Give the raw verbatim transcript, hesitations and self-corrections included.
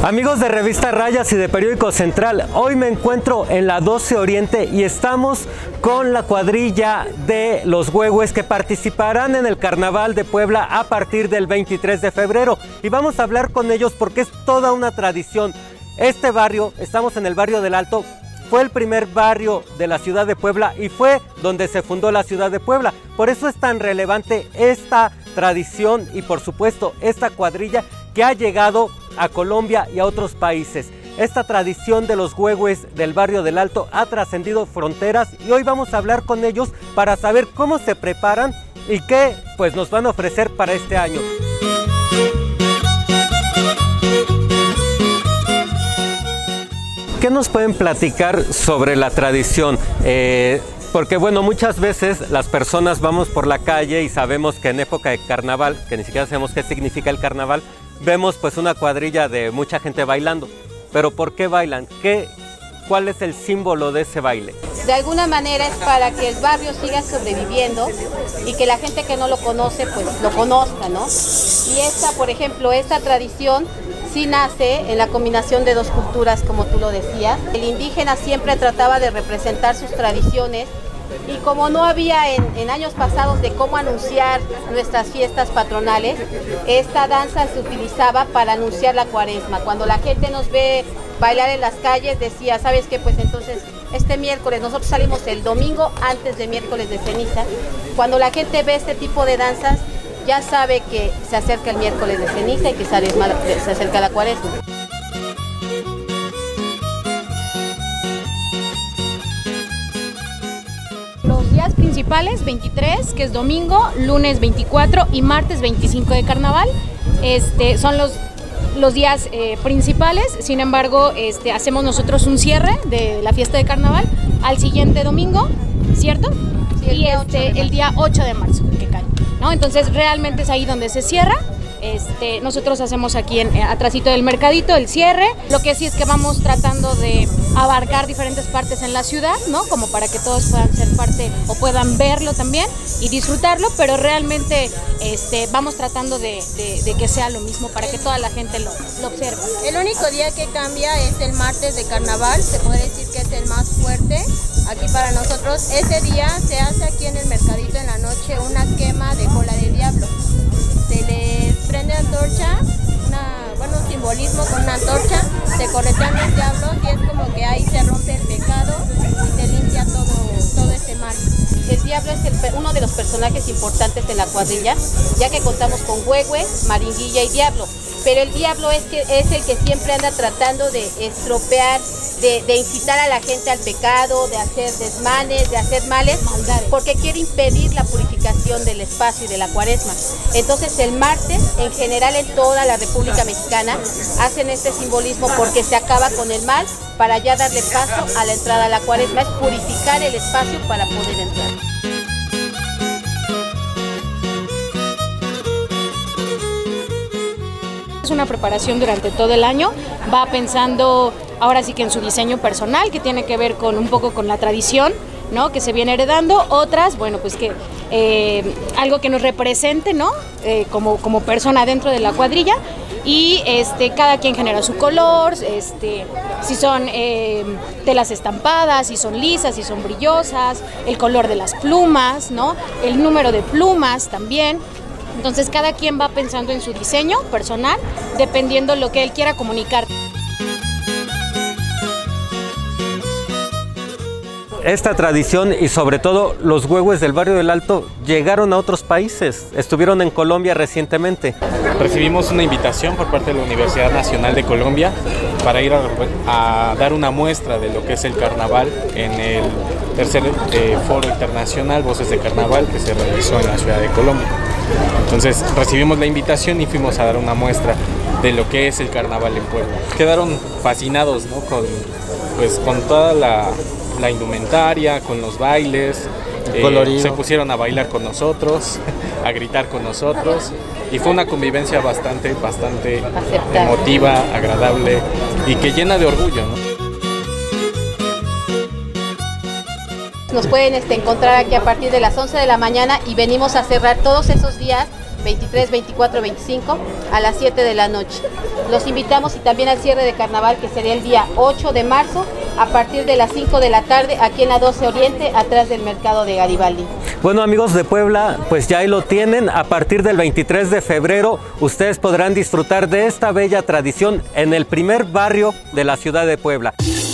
Amigos de Revista Rayas y de Periódico Central, hoy me encuentro en la doce Oriente y estamos con la cuadrilla de los Huehues que participarán en el Carnaval de Puebla a partir del veintitrés de febrero. Y vamos a hablar con ellos porque es toda una tradición. Este barrio, estamos en el barrio del Alto, fue el primer barrio de la ciudad de Puebla y fue donde se fundó la ciudad de Puebla. Por eso es tan relevante esta tradición y por supuesto esta cuadrilla que ha llegado a Colombia y a otros países. Esta tradición de los Huehues del barrio del Alto ha trascendido fronteras y hoy vamos a hablar con ellos para saber cómo se preparan y qué pues nos van a ofrecer para este año. ¿Qué nos pueden platicar sobre la tradición? Eh, porque bueno, muchas veces las personas vamos por la calle y sabemos que en época de carnaval, que ni siquiera sabemos qué significa el carnaval, vemos pues una cuadrilla de mucha gente bailando. Pero ¿por qué bailan? ¿Qué, ¿Cuál es el símbolo de ese baile? De alguna manera es para que el barrio siga sobreviviendo y que la gente que no lo conoce pues lo conozca, ¿no? Y esta, por ejemplo, esta tradición sí nace en la combinación de dos culturas, como tú lo decías. El indígena siempre trataba de representar sus tradiciones y como no había en, en años pasados de cómo anunciar nuestras fiestas patronales, esta danza se utilizaba para anunciar la cuaresma. Cuando la gente nos ve bailar en las calles, decía, ¿sabes qué? Pues entonces este miércoles, nosotros salimos el domingo antes de miércoles de ceniza. Cuando la gente ve este tipo de danzas, ya sabe que se acerca el miércoles de ceniza y que se acerca la cuaresma. Los días principales, veintitrés, que es domingo, lunes veinticuatro y martes veinticinco de carnaval, este, son los, los días eh, principales. Sin embargo, este, hacemos nosotros un cierre de la fiesta de carnaval al siguiente domingo, ¿cierto? Sí, el y día este, el día ocho de marzo, que cae, ¿no? Entonces realmente es ahí donde se cierra. Este, nosotros hacemos aquí en, atrásito del mercadito el cierre. Lo que sí es que vamos tratando de abarcar diferentes partes en la ciudad, ¿no? Como para que todos puedan ser parte o puedan verlo también y disfrutarlo, pero realmente este, vamos tratando de, de, de que sea lo mismo para que toda la gente lo, lo observe. El único día que cambia es el martes de carnaval, se puede decir que es el más fuerte aquí para nosotros. Ese día se hace aquí en el mercadito en la noche una quema de cola de diablo. Se les prende antorcha, una, bueno, un simbolismo con una antorcha, se corretean los diablos y es como que ahí se rompe el pecado y se limpia todo, todo ese mal. El diablo es el, uno de los personajes importantes de la cuadrilla, ya que contamos con Huehue, Maringuilla y Diablo. Pero el diablo es, que, es el que siempre anda tratando de estropear, de, de incitar a la gente al pecado, de hacer desmanes, de hacer males, porque quiere impedir la purificación del espacio y de la cuaresma. Entonces el martes, en general en toda la República Mexicana, hacen este simbolismo porque se acaba con el mal para ya darle paso a la entrada a la cuaresma. Es purificar el espacio para poder entrar. Es una preparación durante todo el año, va pensando ahora sí que en su diseño personal, que tiene que ver con un poco con la tradición, ¿no? Que se viene heredando. Otras, bueno, pues que eh, algo que nos represente, ¿no? Eh, como, como persona dentro de la cuadrilla. Y este, cada quien genera su color, este, si son eh, telas estampadas, si son lisas, si son brillosas, el color de las plumas, ¿no? El número de plumas también. Entonces cada quien va pensando en su diseño personal, dependiendo lo que él quiera comunicar. Esta tradición y sobre todo los Huehues del barrio del Alto llegaron a otros países, estuvieron en Colombia recientemente. Recibimos una invitación por parte de la Universidad Nacional de Colombia para ir a, a dar una muestra de lo que es el carnaval en el tercer eh, foro internacional Voces de Carnaval que se realizó en la ciudad de Colombia. Entonces recibimos la invitación y fuimos a dar una muestra de lo que es el carnaval en Puebla. Quedaron fascinados, ¿no? con, pues, con toda la, la indumentaria, con los bailes, eh, se pusieron a bailar con nosotros, a gritar con nosotros y fue una convivencia bastante, bastante emotiva, agradable y que llena de orgullo, ¿no? Nos pueden este, encontrar aquí a partir de las once de la mañana y venimos a cerrar todos esos días veintitrés, veinticuatro, veinticinco a las siete de la noche. Los invitamos y también al cierre de carnaval, que sería el día ocho de marzo a partir de las cinco de la tarde aquí en la doce Oriente, atrás del mercado de Garibaldi. Bueno, amigos de Puebla, pues ya ahí lo tienen. A partir del veintitrés de febrero ustedes podrán disfrutar de esta bella tradición en el primer barrio de la ciudad de Puebla.